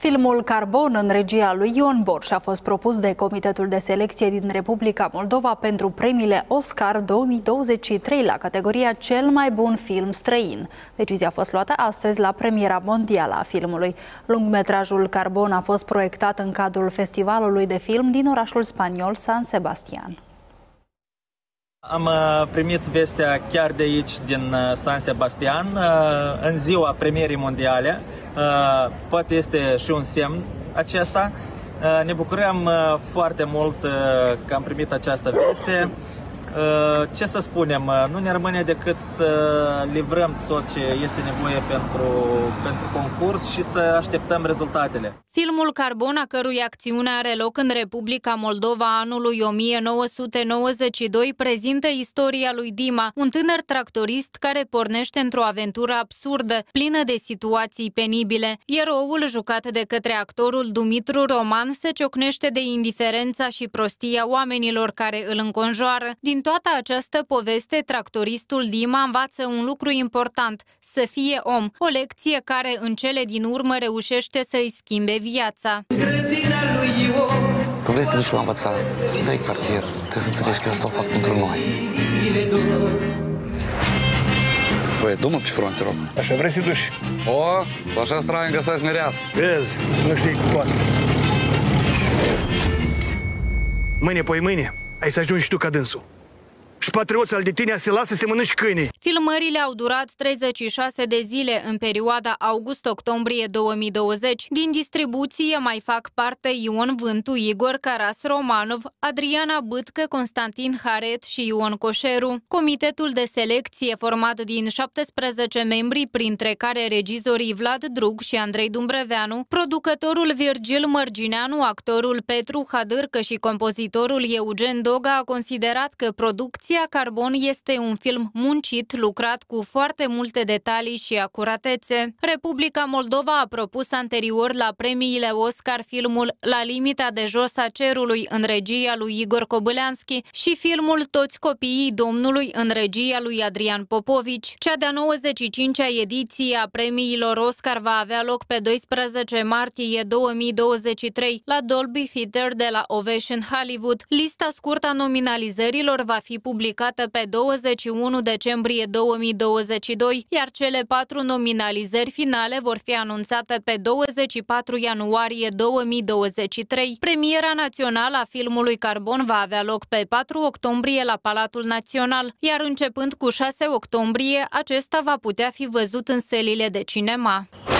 Filmul Carbon în regia lui Ion Borș a fost propus de Comitetul de Selecție din Republica Moldova pentru premiile Oscar 2023 la categoria Cel mai bun film străin. Decizia a fost luată astăzi la premiera mondială a filmului. Lungmetrajul Carbon a fost proiectat în cadrul festivalului de film din orașul spaniol San Sebastian. Am primit vestea chiar de aici, din San Sebastian, în ziua premierii mondiale. Poate este și un semn acesta. Ne bucurăm foarte mult că am primit această veste. Ce să spunem, nu ne rămâne decât să livrăm tot ce este nevoie pentru concurs și să așteptăm rezultatele. Filmul Carbon, a cărui acțiune are loc în Republica Moldova anului 1992, prezintă istoria lui Dima, un tânăr tractorist care pornește într-o aventură absurdă, plină de situații penibile. Eroul, jucat de către actorul Dumitru Roman, se ciocnește de indiferența și prostia oamenilor care îl înconjoară. Din toată această poveste, tractoristul Dima învață un lucru important: să fie om, o lecție care în cele din urmă reușește să-i schimbe viața. Tu vrei să te duci la învățat, să dai cartier, trebuie să înțelegi că eu asta o fac pentru noi. Băi, du-mă pe front, te rog. Așa vrei să duci? O, așa straniu găsesc mireasă. Vezi, nu știi cu pasă. Mâine, poi mâine, ai să ajungi și tu ca dânsul. Și patrioții al de tine se lasă să mănânci câinii. Filmările au durat 36 de zile în perioada august-octombrie 2020. Din distribuție mai fac parte Ion Vântu, Igor Caras Romanov, Adriana Bâtcă, Constantin Haret și Ion Coșeru. Comitetul de selecție, format din 17 membri, printre care regizorii Vlad Drug și Andrei Dumbreveanu, producătorul Virgil Mărgineanu, actorul Petru Hadârcă și compozitorul Eugen Doga, a considerat că producția Carbon este un film muncit, lucrat cu foarte multe detalii și acuratețe. Republica Moldova a propus anterior la premiile Oscar filmul La limita de jos a cerului în regia lui Igor Kobăleanski și filmul Toți copiii Domnului în regia lui Adrian Popovici. Cea de-a 95-a ediție a premiilor Oscar va avea loc pe 12 martie 2023 la Dolby Theatre de la Ovation Hollywood. Lista scurtă a nominalizărilor va fi publicată pe 21 decembrie 2022, iar cele 4 nominalizări finale vor fi anunțate pe 24 ianuarie 2023. Premiera națională a filmului Carbon va avea loc pe 4 octombrie la Palatul Național, iar începând cu 6 octombrie, acesta va putea fi văzut în sălile de cinema.